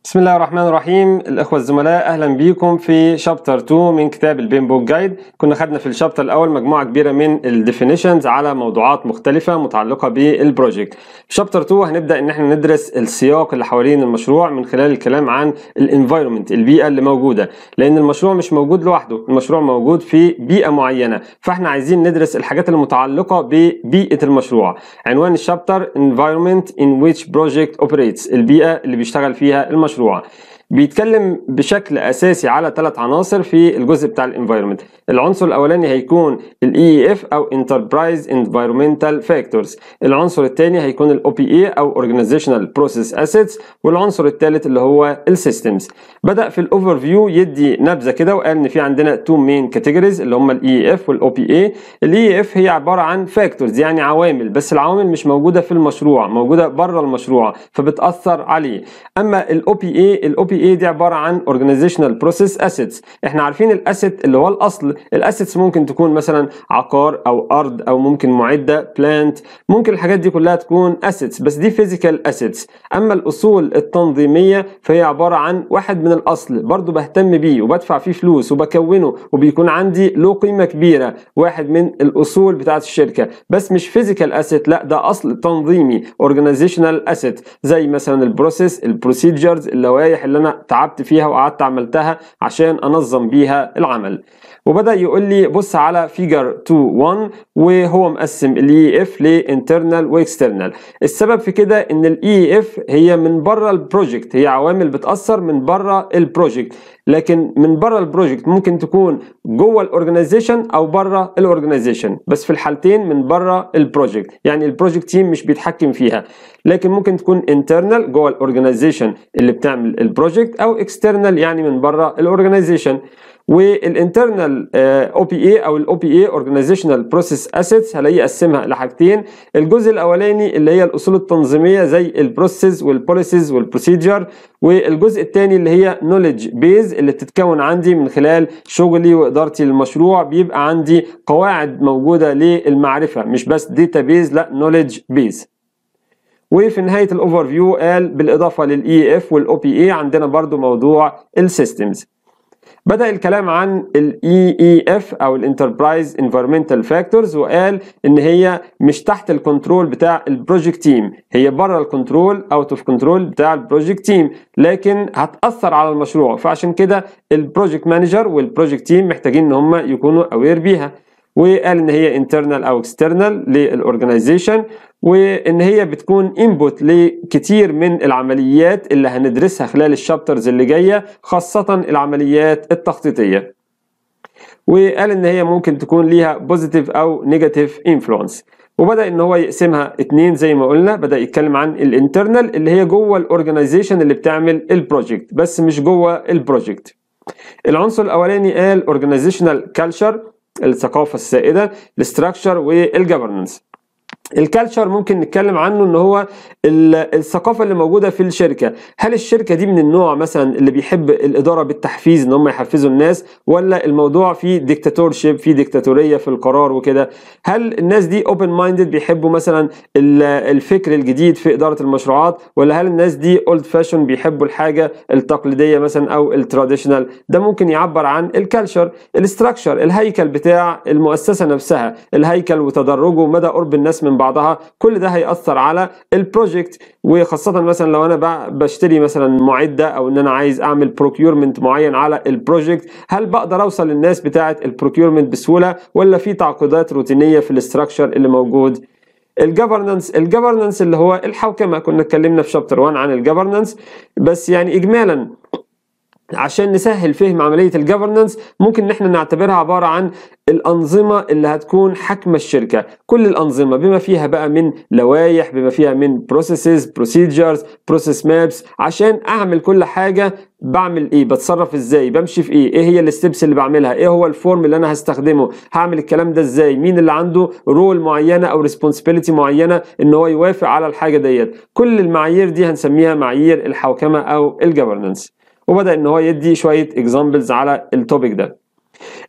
بسم الله الرحمن الرحيم. الأخوة الزملاء، أهلا بيكم في شابتر 2 من كتاب البين بوك جايد. كنا خدنا في الشابتر الأول مجموعة كبيرة من الديفينيشنز على موضوعات مختلفة متعلقة بالبروجكت. في شابتر 2 هنبدأ إن احنا ندرس السياق اللي حوالين المشروع من خلال الكلام عن الانفايرمنت، البيئة اللي موجودة، لأن المشروع مش موجود لوحده، المشروع موجود في بيئة معينة، فاحنا عايزين ندرس الحاجات المتعلقة ببيئة المشروع. عنوان الشابتر Environment in which project operates، البيئة اللي بيشتغل فيها المشروع. بيتكلم بشكل اساسي على 3 عناصر في الجزء بتاع الانفايرمنت. العنصر الاولاني هيكون الاي اف او انتربرايز انفايرمنتال فاكتورز، العنصر الثاني هيكون الاو بي اي او اورجانيزيشنال بروسيس اسيتس، والعنصر الثالث اللي هو السيستمز. بدا في الاوفر فيو يدي نبذه كده وقال ان في عندنا 2 مين كاتيجوريز اللي هم الاي اف والاو بي اي. الاي اف هي عباره عن فاكتورز، يعني عوامل، بس العوامل مش موجوده في المشروع، موجوده بره المشروع فبتاثر عليه. اما الاو بي اي دي عباره عن اورجانيزيشنال بروسيس اسيتس. احنا عارفين الاسيت اللي هو الاصل، الاسيتس ممكن تكون مثلا عقار او ارض او ممكن معده بلانت، ممكن الحاجات دي كلها تكون اسيتس، بس دي فيزيكال اسيتس. اما الاصول التنظيميه فهي عباره عن واحد من الاصل برضو بهتم بيه وبدفع فيه فلوس وبكونه وبيكون عندي له قيمه كبيره، واحد من الاصول بتاعت الشركه، بس مش فيزيكال اسيت، لا ده اصل تنظيمي اورجانيزيشنال اسيت، زي مثلا البروسيس، البروسيجرز، اللوائح اللي انا تعبت فيها وقعدت عملتها عشان انظم بيها العمل. وبدأ يقول لي بص على فيجر 2.1 وهو مقسم الاي اف لانترنال واكسترنال. السبب في كده ان الاي اف هي من بره البروجكت، هي عوامل بتأثر من بره البروجكت، لكن من بره البروجكت ممكن تكون جوه الاورجنايزيشن او بره الاورجنايزيشن، بس في الحالتين من بره البروجكت، يعني البروجكت تيم مش بيتحكم فيها، لكن ممكن تكون انترنال جوه الاورجنايزيشن اللي بتعمل البروجكت، او اكسترنال يعني من بره الاورجنايزيشن. والانترنال او بي اي او الاو بي اي اورجانيزيشنال بروسيس اسيتس هلاقيه اقسمها لحاجتين. الجزء الاولاني اللي هي الاصول التنظيميه زي البروسيس والبوليسيز والبروسيجر، والجزء الثاني اللي هي نوليدج بيز اللي بتتكون عندي من خلال شغلي وادارتي للمشروع، بيبقى عندي قواعد موجوده للمعرفه، مش بس داتا بيز، لا نوليدج بيز. وفي نهايه الاوفر فيو قال بالاضافه للاي اف والاو بي اي عندنا برضو موضوع السيستمز. بدأ الكلام عن ال EEF أو ال Enterprise Environmental Factors، وقال إن هي مش تحت الكنترول بتاع البروجكت تيم، هي بره الكنترول أوت أوف كنترول بتاع البروجكت تيم، لكن هتأثر على المشروع، فعشان كده البروجكت مانجر والبروجكت تيم محتاجين إن هم يكونوا أوير بيها. وقال ان هي internal او external للاورجنايزيشن، وان هي بتكون input لكتير من العمليات اللي هندرسها خلال الشابترز اللي جايه، خاصه العمليات التخطيطيه. وقال ان هي ممكن تكون ليها positive او negative influence. وبدأ ان هو يقسمها 2 زي ما قلنا. بدأ يتكلم عن الانترنال اللي هي جوه الاورجنايزيشن اللي بتعمل البروجكت بس مش جوه البروجكت. العنصر الاولاني قال organizational culture، الثقافة السائدة، الاستراكشر والجفرنس. الكالتشر ممكن نتكلم عنه ان هو الثقافه اللي موجوده في الشركه. هل الشركه دي من النوع مثلا اللي بيحب الاداره بالتحفيز ان هم يحفزوا الناس، ولا الموضوع فيه ديكتاتورشيب، فيه ديكتاتوريه في القرار وكده؟ هل الناس دي اوبن مايندد بيحبوا مثلا الفكر الجديد في اداره المشروعات، ولا هل الناس دي اولد فاشون بيحبوا الحاجه التقليديه مثلا او التراديشنال؟ ده ممكن يعبر عن الكالتشر. الاستراكشر الهيكل بتاع المؤسسه نفسها، الهيكل وتدرجه ومدى قرب الناس من بعضها، كل ده هيأثر على البروجكت. وخاصة مثلا لو انا بشتري مثلا معدة او ان انا عايز اعمل بروكيورمنت معين على البروجكت، هل بقدر اوصل للناس بتاعة البروكيورمنت بسهولة، ولا في تعقيدات روتينية في الاستراكشر اللي موجود؟ الجفرنس اللي هو الحوكمة، كنا اتكلمنا في شابتر 1 عن الجفرنس، بس يعني اجمالا عشان نسهل فهم عملية الجفرنس ممكن ان احنا نعتبرها عبارة عن الأنظمة اللي هتكون حاكمة الشركة، كل الأنظمة بما فيها بقى من لوائح، بما فيها من processes، procedures، process maps، عشان أعمل كل حاجة بعمل إيه، بتصرف إزاي، بمشي في إيه هي الستبس اللي بعملها، إيه هو الفورم اللي أنا هستخدمه، هعمل الكلام ده إزاي، مين اللي عنده رول معينة أو responsibility معينة إن هو يوافق على الحاجة ديت. كل المعايير دي هنسميها معايير الحوكمة أو الجفرنس. وبدأ إن هو يدي شوية examples على التوبيك ده.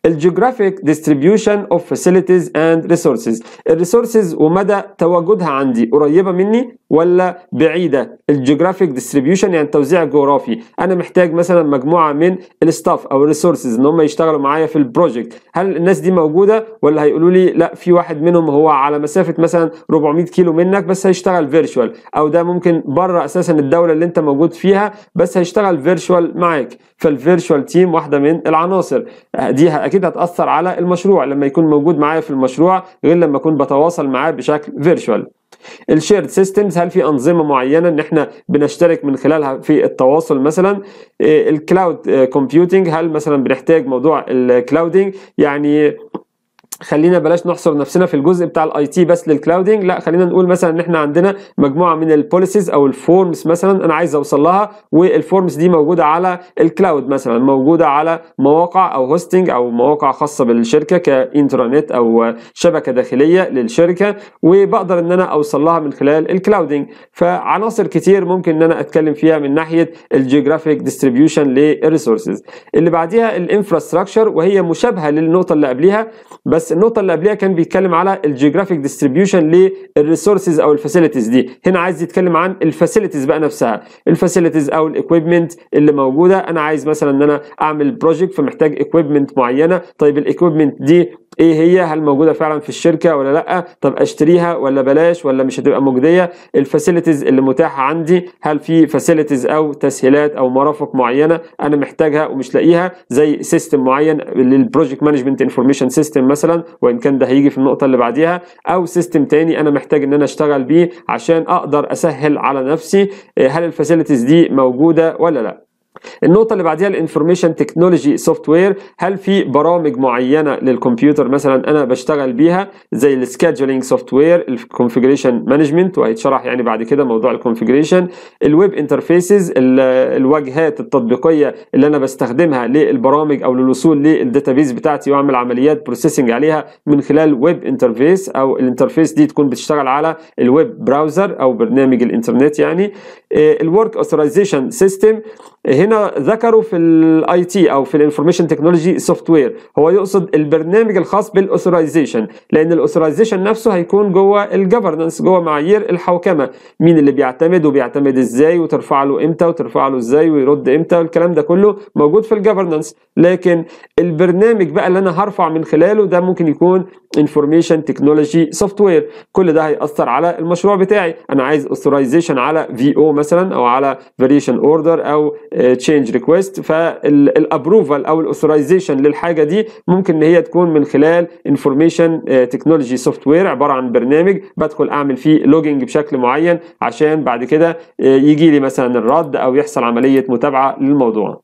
الجيوغرافيك ديستريبيوشن اوف فاسيلتيز اند ريسورسز، الريسورسز ومدى تواجدها عندي قريبه مني ولا بعيده. الجيوغرافيك ديستريبيوشن يعني التوزيع الجغرافي، انا محتاج مثلا مجموعه من الستاف او الريسورسز ان هم يشتغلوا معايا في البروجكت، هل الناس دي موجوده ولا هيقولوا لي لا في واحد منهم هو على مسافه مثلا 400 كيلو منك بس هيشتغل فيرتشوال، او ده ممكن بره اساسا الدوله اللي انت موجود فيها بس هيشتغل فيرتشوال معاك. فالفيرتشوال تيم واحده من العناصر دي اكيد هتاثر على المشروع لما يكون موجود معايا في المشروع غير لما اكون بتواصل معاه بشكل فيرتشوال. الشيرد سيستمز، هل في انظمه معينه ان احنا بنشترك من خلالها في التواصل مثلا. الكلاود كومبيوتنج، هل مثلا بنحتاج موضوع الكلاودنج، يعني خلينا بلاش نحصر نفسنا في الجزء بتاع الاي تي بس للكلاودنج، لا خلينا نقول مثلا ان احنا عندنا مجموعه من البوليسيز او الفورمز مثلا انا عايز اوصل لها، والفورمز دي موجوده على الكلاود مثلا، موجوده على مواقع او هوستنج او مواقع خاصه بالشركه كانترانت او شبكه داخليه للشركه، وبقدر ان انا اوصل لها من خلال الكلاودنج. فعناصر كتير ممكن ان انا اتكلم فيها من ناحيه الجيوغرافيك ديستريبيوشن للريسورسز. اللي بعديها الانفراستراكشر، وهي مشابهه للنقطه اللي قبليها، بس النقطه اللي قبلها كان بيتكلم على الجيوغرافيك ديستريبيوشن للريسورسز او الفاسيلتيز دي، هنا عايز يتكلم عن الفاسيلتيز بقى نفسها، الفاسيلتيز او الاكويبمنت اللي موجوده. انا عايز مثلا ان انا اعمل بروجكت فمحتاج اكويبمنت معينه، طيب الاكويبمنت دي ايه هي، هل موجوده فعلا في الشركه ولا لا، طب اشتريها ولا بلاش ولا مش هتبقى مجديه. الفاسيلتيز اللي متاحه عندي، هل في فاسيلتيز او تسهيلات او مرافق معينه انا محتاجها ومش لاقيها، زي سيستم معين للبروجكت مانجمنت انفورميشن سيستم مثلا، وان كان ده هيجي في النقطه اللي بعديها، او سيستم تاني انا محتاج ان انا اشتغل بيه عشان اقدر اسهل على نفسي، هل الفاسيلتيز دي موجوده ولا لا. النقطة اللي بعديها الانفورميشن تكنولوجي سوفت وير، هل في برامج معينة للكمبيوتر مثلا أنا بشتغل بيها زي السكادجولينج سوفت وير، الكونفيجريشن مانجمنت وهيتشرح يعني بعد كده موضوع الكونفيجريشن، الويب انترفيسز الواجهات التطبيقية اللي أنا بستخدمها للبرامج أو للوصول للداتابيز بتاعتي وأعمل عمليات بروسيسنج عليها من خلال ويب انترفيس، أو الانترفيس دي تكون بتشتغل على الويب براوزر أو برنامج الإنترنت يعني. الورك اوثرايزيشن سيستم، هنا ذكروا في الاي تي او في الانفورميشن تكنولوجي سوفت وير، هو يقصد البرنامج الخاص بالاوثرايزيشن، لان الاوثرايزيشن نفسه هيكون جوه الجفرنس، جوه معايير الحوكمه، مين اللي بيعتمد وبيعتمد ازاي وترفع له امتى وترفع له ازاي ويرد امتى، والكلام ده كله موجود في الجفرنس. لكن البرنامج بقى اللي انا هرفع من خلاله ده ممكن يكون انفورميشن تكنولوجي سوفت وير، كل ده هيأثر على المشروع بتاعي. انا عايز اوثرايزيشن على في او مثلا، او على فاريشن اوردر، او تشينج ريكويست، فالابروفال او الاوثرايزيشن للحاجه دي ممكن ان هي تكون من خلال انفورميشن تكنولوجي سوفت وير، عباره عن برنامج بدخل اعمل فيه لوجينج بشكل معين عشان بعد كده يجي لي مثلا الرد او يحصل عمليه متابعه للموضوع.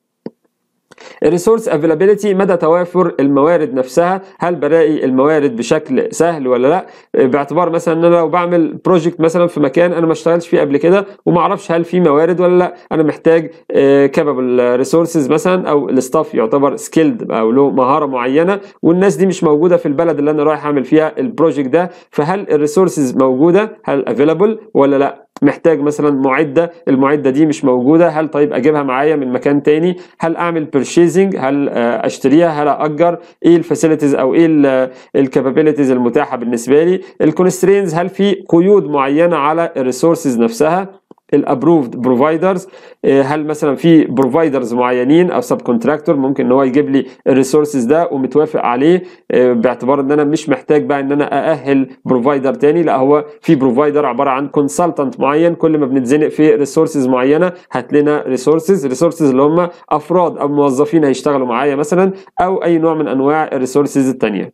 الريسورس افيلابيلتي، مدى توافر الموارد نفسها، هل بلاقي الموارد بشكل سهل ولا لا، باعتبار مثلا ان انا لو بعمل بروجكت مثلا في مكان انا ما اشتغلتش فيه قبل كده وما اعرفش هل في موارد ولا لا، انا محتاج كابابل ريسورسز مثلا، او الستاف يعتبر سكيلد او له مهاره معينه والناس دي مش موجوده في البلد اللي انا رايح اعمل فيها البروجكت ده، فهل الريسورسز موجوده، هل افيلابل ولا لا. محتاج مثلا معده، المعده دي مش موجوده، هل طيب اجيبها معايا من مكان تاني، هل اعمل بيرشيزنج، هل اشتريها، هل اجر، ايه الفاسيلتيز او ايه الكابابيلتيز المتاحه بالنسبه لي. الكونسترينز، هل في قيود معينه على الريسورسز نفسها. الابروفد بروفايدرز، هل مثلا في بروفايدرز معينين او سب كونتراكتور ممكن ان هو يجيب لي الريسورسز ده ومتوافق عليه، باعتبار ان انا مش محتاج بقى ان انا ااهل بروفايدر تاني، لا هو في بروفايدر عباره عن كونسلتنت معين، كل ما بنتزنق في ريسورسز معينه هات لنا ريسورسز اللي هم افراد او موظفين هيشتغلوا معايا مثلا، او اي نوع من انواع الريسورسز الثانيه.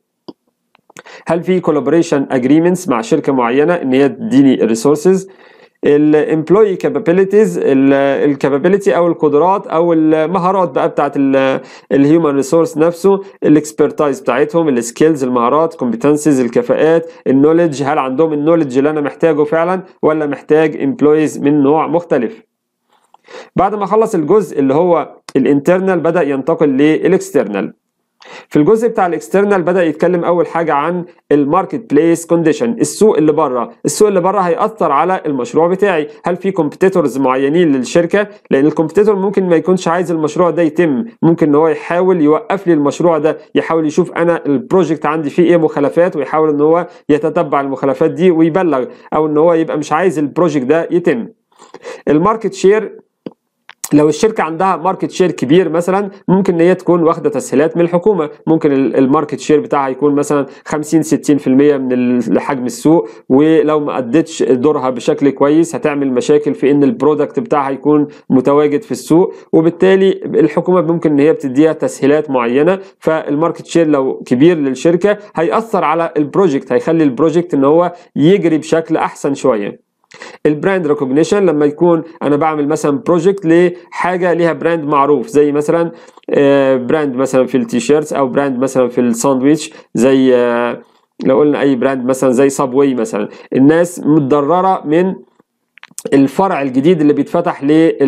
هل في كولابوريشن اجريمنتس مع شركه معينه ان هي تديني الريسورسز. الامبلوي كابابيلتيز، الكابابيلتي او القدرات او المهارات بقى بتاعت الهيومن ريسورس نفسه، الاكسبرتايز بتاعتهم، السكيلز، المهارات، كومبتنسز، الكفاءات، النوليدج، هل عندهم النوليدج اللي انا محتاجه فعلا ولا محتاج امبلويز من نوع مختلف. بعد ما خلص الجزء اللي هو الانترنال بدأ ينتقل للاكسترنال. في الجزء بتاع الاكسترنال بدأ يتكلم اول حاجه عن الماركت بليس كونديشن، السوق اللي بره. السوق اللي بره هيأثر على المشروع بتاعي. هل في كومبيتيتورز معينين للشركه؟ لان الكومبيتيتور ممكن ما يكونش عايز المشروع ده يتم، ممكن ان هو يحاول يوقف لي المشروع ده، يحاول يشوف انا البروجكت عندي فيه ايه مخالفات، ويحاول ان هو يتتبع المخالفات دي ويبلغ، او ان هو يبقى مش عايز البروجكت ده يتم. الماركت شير، لو الشركه عندها ماركت شير كبير مثلا، ممكن ان هي تكون واخده تسهيلات من الحكومه، ممكن الماركت شير بتاعها يكون مثلا 50 60% من حجم السوق، ولو ما ادتش دورها بشكل كويس هتعمل مشاكل في ان البرودكت بتاعها يكون متواجد في السوق، وبالتالي الحكومه ممكن ان هي بتديها تسهيلات معينه. فالماركت شير لو كبير للشركه هيأثر على البروجكت، هيخلي البروجكت ان هو يجري بشكل احسن شويه. البراند ريكوجنيشن، لما يكون انا بعمل مثلا بروجكت لحاجه ليها براند معروف، زي مثلا براند مثلا في التيشيرتس، او براند مثلا في الساندويتش، زي لو قلنا اي براند مثلا زي صابواي مثلا، الناس متضرره من الفرع الجديد اللي بيتفتح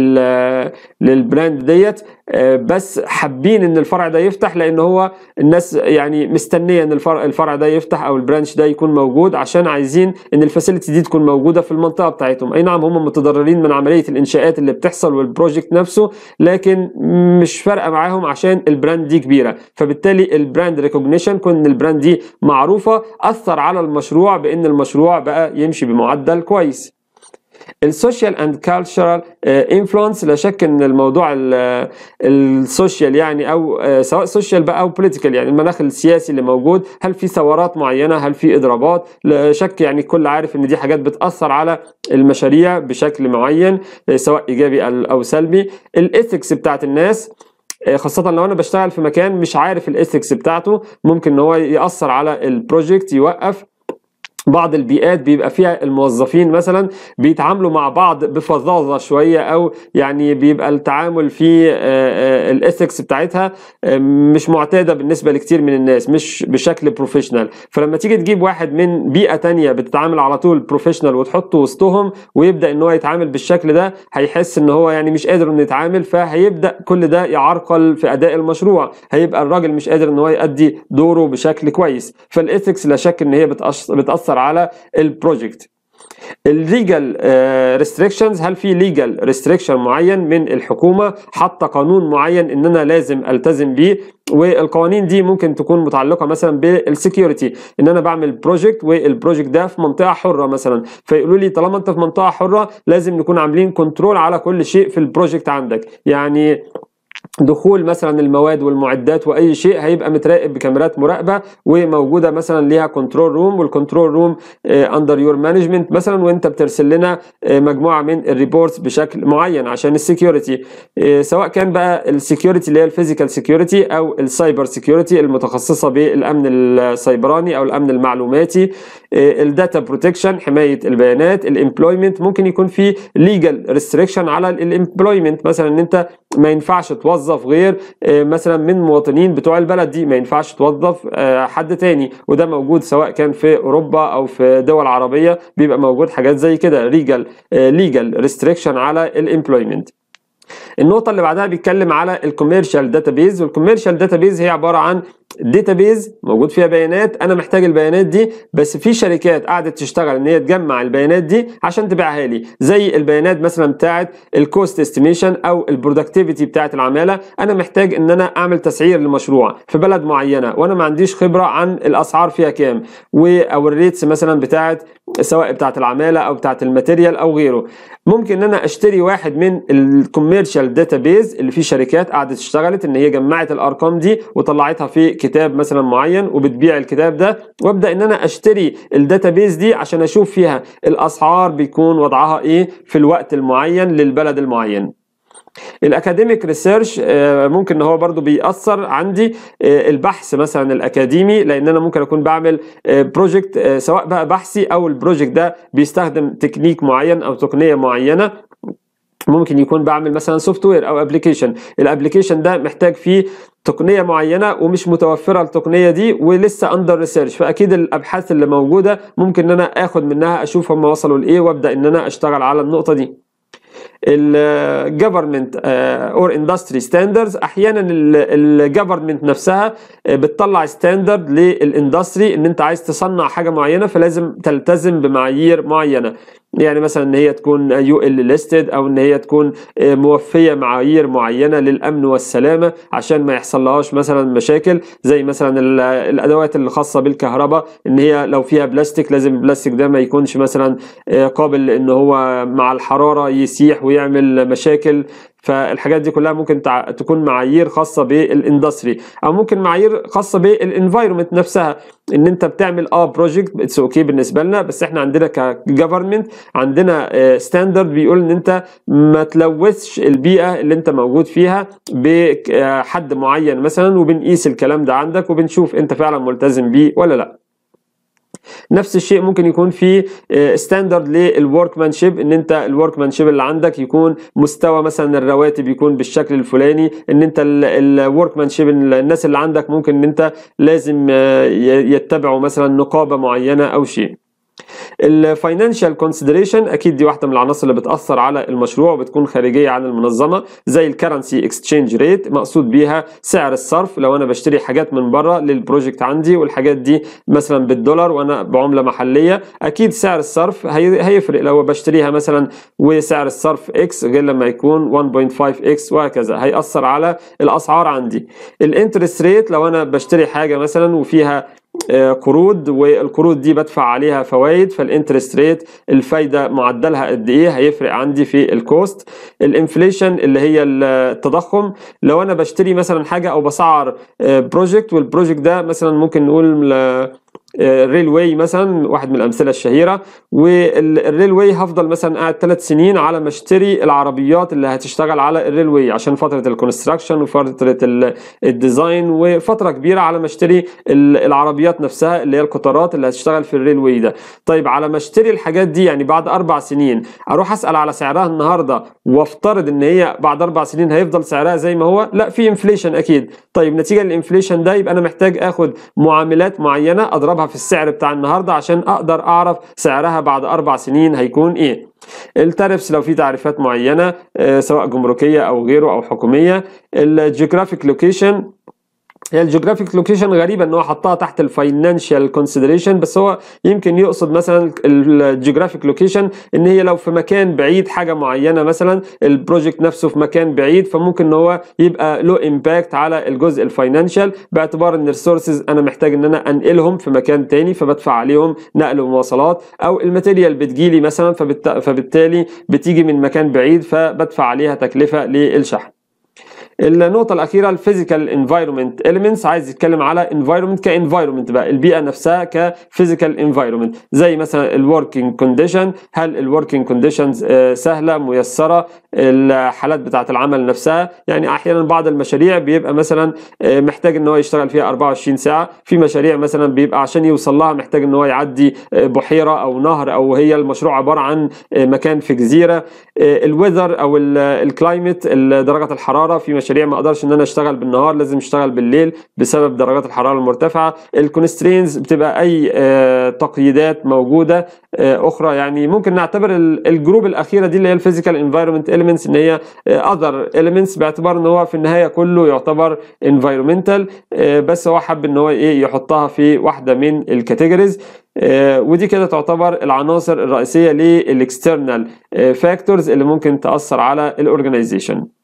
للبراند ديت، بس حابين ان الفرع ده يفتح، لان هو الناس يعني مستنيه ان الفرع ده يفتح او البرانش ده يكون موجود، عشان عايزين ان الفاسيلتي دي تكون موجوده في المنطقه بتاعتهم. اي نعم هم متضررين من عمليه الانشاءات اللي بتحصل والبروجكت نفسه، لكن مش فارقه معاهم عشان البراند دي كبيره. فبالتالي البراند ريكوجنيشن، كون ان البراند دي معروفه، اثر على المشروع بان المشروع بقى يمشي بمعدل كويس. السوشيال اند كالتشرال انفلونس، لا شك ان الموضوع السوشيال يعني، او سواء سوشيال بقى او بوليتيكال، يعني المناخ السياسي اللي موجود، هل في ثورات معينه، هل في اضرابات، لا شك يعني كل عارف ان دي حاجات بتاثر على المشاريع بشكل معين سواء ايجابي او سلبي. الايثكس بتاعت الناس، خاصة لو أنا بشتغل في مكان مش عارف الإيثكس بتاعته، ممكن إن هو يأثر على البروجكت، يوقف. بعض البيئات بيبقى فيها الموظفين مثلا بيتعاملوا مع بعض بفظاظه شويه، او يعني بيبقى التعامل في الاثكس بتاعتها مش معتاده بالنسبه لكتير من الناس، مش بشكل بروفيشنال. فلما تيجي تجيب واحد من بيئه تانية بتتعامل على طول بروفيشنال وتحطه وسطهم، ويبدا ان هو يتعامل بالشكل ده، هيحس ان هو يعني مش قادر انه يتعامل، فهيبدا كل ده يعرقل في اداء المشروع، هيبقى الراجل مش قادر ان هو يؤدي دوره بشكل كويس. فالاثكس لا شك ان هي بتاثر على البروجكت. الليجال ريستريكشنز، هل في ليجال ريستريكشن معين من الحكومه، حاطه قانون معين ان انا لازم التزم بيه، والقوانين دي ممكن تكون متعلقه مثلا بالسكيورتي، ان انا بعمل بروجكت والبروجكت ده في منطقه حره مثلا، فيقولوا لي طالما انت في منطقه حره لازم نكون عاملين كنترول على كل شيء في البروجكت عندك، يعني دخول مثلا المواد والمعدات واي شيء هيبقى متراقب بكاميرات مراقبه، وموجوده مثلا ليها كنترول روم، والكنترول روم اندر يور مانجمنت مثلا، وانت بترسل لنا مجموعه من الريبورتس بشكل معين عشان السكيورتي، سواء كان بقى السكيورتي اللي هي الفيزيكال سكيورتي او السايبر سكيورتي المتخصصه بالامن السيبراني او الامن المعلوماتي، الداتا بروتكشن حمايه البيانات، الامبلويمنت، ممكن يكون في ليجال ريستريكشن على الامبلويمنت، مثلا ان انت ما ينفعش توظف غير مثلا من مواطنين بتوع البلد دي، ما ينفعش توظف حد تاني، وده موجود سواء كان في اوروبا او في دول عربيه، بيبقى موجود حاجات زي كده ليجال ريستريكشن على الامبلويمنت. النقطة اللي بعدها بيتكلم على الكوميرشال داتابيز، والكوميرشال داتابيز هي عبارة عن داتابيز موجود فيها بيانات، انا محتاج البيانات دي، بس في شركات قاعدة تشتغل ان هي تجمع البيانات دي عشان تبيعها لي، زي البيانات مثلا بتاعت الكوست استيميشن او البرودكتيفيتي بتاعت العمالة. انا محتاج ان انا اعمل تسعير لمشروع في بلد معينة وانا ما عنديش خبرة عن الاسعار فيها كام، او الريتس مثلا بتاعت سواء بتاعت العمالة او بتاعت الماتيريال او غيره. ممكن ان انا اشتري واحد من الكوميرشال داتابيز اللي فيه شركات قعدت اشتغلت ان هي جمعت الارقام دي وطلعتها في كتاب مثلا معين وبتبيع الكتاب ده، وابدا ان انا اشتري الداتابيز دي عشان اشوف فيها الاسعار بيكون وضعها ايه في الوقت المعين للبلد المعين. الاكاديميك ريسيرش ممكن ان هو برضو بيأثر عندي، البحث مثلا الاكاديمي، لان انا ممكن اكون بعمل بروجكت سواء بقى بحثي او البروجكت ده بيستخدم تكنيك معين او تقنية معينة، ممكن يكون بعمل مثلا سوفت وير او ابلكيشن، الابلكيشن ده محتاج فيه تقنيه معينه ومش متوفره التقنيه دي ولسه اندر ريسيرش، فاكيد الابحاث اللي موجوده ممكن ان انا اخد منها اشوف هم وصلوا لايه وابدا ان انا اشتغل على النقطه دي. الجفرمنت اور اندستري ستاندردز، احيانا الجفرمنت نفسها بتطلع ستاندرد للاندستري ان انت عايز تصنع حاجه معينه فلازم تلتزم بمعايير معينه، يعني مثلا ان هي تكون UL ليستد او ان هي تكون موفيه معايير معينه للامن والسلامه عشان ما يحصلهاش مثلا مشاكل، زي مثلا الادوات اللي خاصه بالكهرباء ان هي لو فيها بلاستيك لازم البلاستيك ده ما يكونش مثلا قابل ان هو مع الحراره يسيح ويعمل مشاكل. فالحاجات دي كلها ممكن تكون معايير خاصه بالاندستري، او ممكن معايير خاصه بالانفايرمنت نفسها، ان انت بتعمل بروجكت اتس اوكي بالنسبه لنا، بس احنا عندنا كجفرمنت عندنا ستاندرد بيقول ان انت ما تلوثش البيئه اللي انت موجود فيها بحد معين مثلا، وبنقيس الكلام ده عندك وبنشوف انت فعلا ملتزم بيه ولا لا. نفس الشيء ممكن يكون في ستاندرد للوركمانشيب، ان انت الوركمانشيب اللي عندك يكون مستوى مثلا الرواتب يكون بالشكل الفلاني، ان انت الوركمانشيب الناس اللي عندك ممكن ان انت لازم يتبعوا مثلا نقابة معينة او شيء. الفاينانشال كونسيدريشن اكيد دي واحده من العناصر اللي بتاثر على المشروع وبتكون خارجيه عن المنظمه، زي الكرنسي اكسشينج ريت، مقصود بيها سعر الصرف. لو انا بشتري حاجات من بره للبروجكت عندي والحاجات دي مثلا بالدولار وانا بعمله محليه، اكيد سعر الصرف هيفرق لو بشتريها مثلا وسعر الصرف اكس غير لما يكون 1.5 اكس وهكذا، هيأثر على الاسعار عندي. الانترست ريت، لو انا بشتري حاجه مثلا وفيها قروض والقروض دي بدفع عليها فوائد، فالانترست ريت الفايده معدلها قد ايه هيفرق عندي في الكوست. الانفليشن اللي هي التضخم، لو انا بشتري مثلا حاجه او بسعر بروجكت والبروجكت ده مثلا ممكن نقول ريلواي مثلا، واحد من الامثله الشهيره، والريلواي هفضل مثلا قاعد 3 سنين على ما اشتري العربيات اللي هتشتغل على الريلواي عشان فتره الكونستراكشن وفتره الديزاين وفتره كبيره على ما اشتري العربيات نفسها اللي هي القطارات اللي هتشتغل في الريلواي ده. طيب على ما اشتري الحاجات دي يعني بعد 4 سنين اروح اسال على سعرها النهارده وافترض ان هي بعد 4 سنين هيفضل سعرها زي ما هو؟ لا، في انفليشن اكيد. طيب نتيجه للانفليشن ده يبقى انا محتاج اخد معاملات معينه اضربها في السعر بتاع النهارده عشان اقدر اعرف سعرها بعد 4 سنين هيكون ايه. التارفس لو في تعريفات معينه سواء جمركيه او غيره او حكوميه. الجيوغرافيك لوكيشن، هي الجيوغرافيك لوكيشن غريبه ان هو حطها تحت الفاينانشال كونسيدريشن، بس هو يمكن يقصد مثلا الجيوغرافيك لوكيشن ان هي لو في مكان بعيد حاجه معينه، مثلا البروجكت نفسه في مكان بعيد، فممكن ان هو يبقى له امباكت على الجزء الفاينانشال، باعتبار ان الريسورسز انا محتاج ان انا انقلهم في مكان تاني فبدفع عليهم نقل ومواصلات، او الماتيريال بتجيلي مثلا فبالتالي بتيجي من مكان بعيد فبدفع عليها تكلفه للشحن. النقطة الأخيرة الفيزيكال انفايرمنت إيليمنتس، عايز يتكلم على انفايرمنت كانفايرمنت بقى، البيئة نفسها كفيزيكال انفايرمنت، زي مثلا الوركينج كونديشن، هل الوركينج كونديشنز سهلة ميسرة، الحالات بتاعة العمل نفسها، يعني أحيانا بعض المشاريع بيبقى مثلا محتاج إن هو يشتغل فيها 24 ساعة، في مشاريع مثلا بيبقى عشان يوصل لها محتاج إن هو يعدي بحيرة أو نهر، أو هي المشروع عبارة عن مكان في جزيرة. الويذر أو الكلايمت، درجة الحرارة، في مشاريع ما اقدرش ان انا اشتغل بالنهار لازم اشتغل بالليل بسبب درجات الحراره المرتفعه. الكونسترينز بتبقى اي تقييدات موجوده اخرى، يعني ممكن نعتبر الجروب الاخيره دي اللي هي الفيزيكال انفايرمنت اليمنتس ان هي اذر اليمنتس، باعتبار ان هو في النهايه كله يعتبر انفايرمنتال، بس هو حب ان هو يحطها في واحده من الكاتيجوريز. ودي كده تعتبر العناصر الرئيسيه للاكسترنال فاكتورز اللي ممكن تاثر على الاورجنايزيشن.